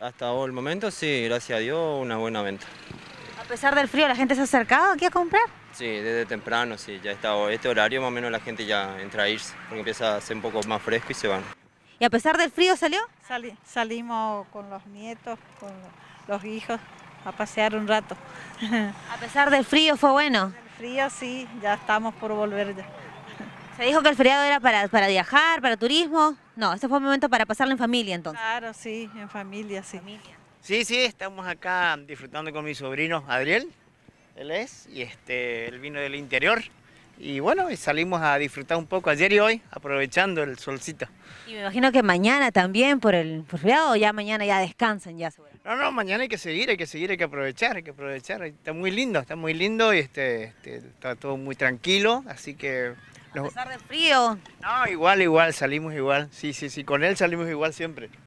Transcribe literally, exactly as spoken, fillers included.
Hasta el momento sí, gracias a Dios, una buena venta. A pesar del frío, ¿la gente se ha acercado aquí a comprar? Sí, desde temprano, sí, ya está. Este horario más o menos la gente ya entra a irse, porque empieza a ser un poco más fresco y se van. ¿Y a pesar del frío salió? Sali- salimos con los nietos, con los hijos, a pasear un rato. A pesar del frío fue bueno. El frío sí, ya estamos por volver ya. Se dijo que el feriado era para, para viajar, para turismo. No, este fue un momento para pasarlo en familia entonces. Claro, sí, en familia, sí. Sí, sí, estamos acá disfrutando con mi sobrino Adriel, él es, y este, él vino del interior. Y bueno, y salimos a disfrutar un poco ayer y hoy, aprovechando el solcito. Y me imagino que mañana también por el, por el feriado, o ya mañana ya descansan ya seguro. No, no, mañana hay que seguir, hay que seguir, hay que aprovechar, hay que aprovechar. Está muy lindo, está muy lindo y este, este, está todo muy tranquilo, así que... A pesar del frío. No, igual, igual, salimos igual. Sí, sí, sí, con él salimos igual siempre.